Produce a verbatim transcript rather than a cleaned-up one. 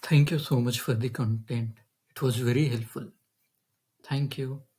Thank you so much for the content. It was very helpful. Thank you.